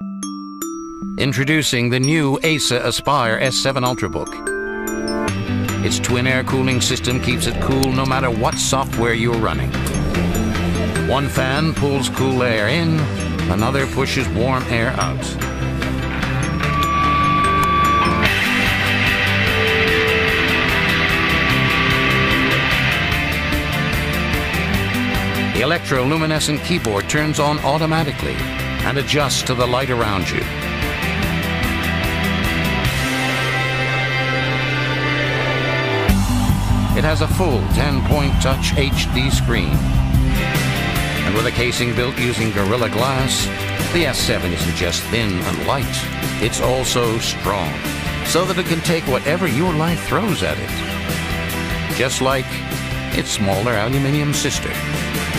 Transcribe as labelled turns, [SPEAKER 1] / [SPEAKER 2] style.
[SPEAKER 1] Introducing the new Acer Aspire S7 Ultrabook. Its twin air cooling system keeps it cool no matter what software you're running. One fan pulls cool air in, another pushes warm air out. The electroluminescent keyboard turns on automatically and adjusts to the light around you. It has a full 10-point touch HD screen. And with a casing built using Gorilla Glass, the S7 isn't just thin and light, it's also strong, so that it can take whatever your life throws at it. Just like its smaller aluminum sister.